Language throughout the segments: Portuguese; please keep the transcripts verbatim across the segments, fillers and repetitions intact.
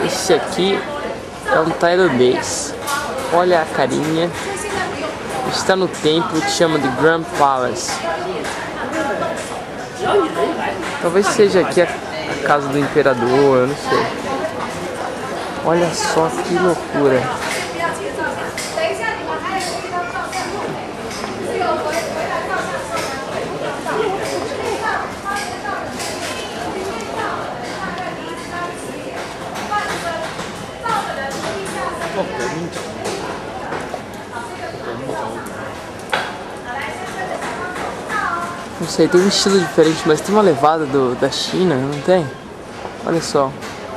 Esse aqui é um tailandês. Olha a carinha. Está no templo que chama de Grand Palace. Talvez seja aqui a, a casa do imperador, eu não sei. Olha só que loucura. Não sei, tem um estilo diferente, mas tem uma levada do, da China, não tem? Olha só.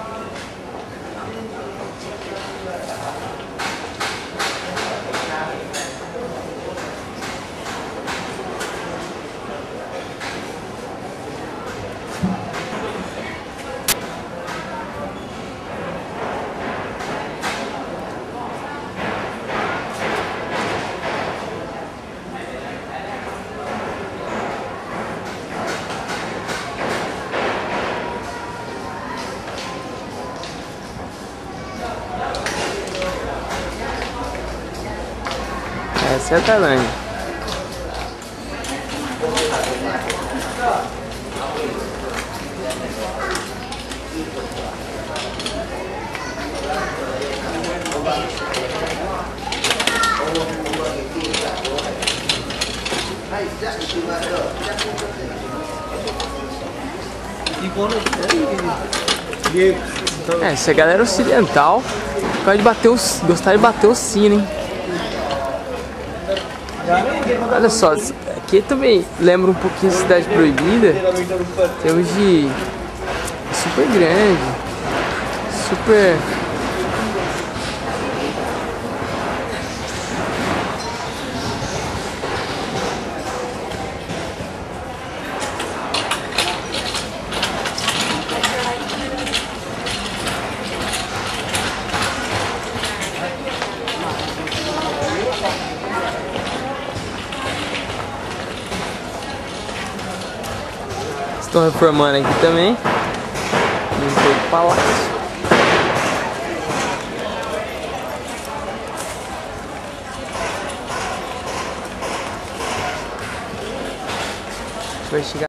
Essa é a Tailândia. É, essa galera ocidental gosta de bater os, gostar de bater o sino, hein? Olha só, aqui também lembra um pouquinho a Cidade Proibida. Temos de super grande, super. Estão reformando aqui também. Limpou o palácio. Vai chegar.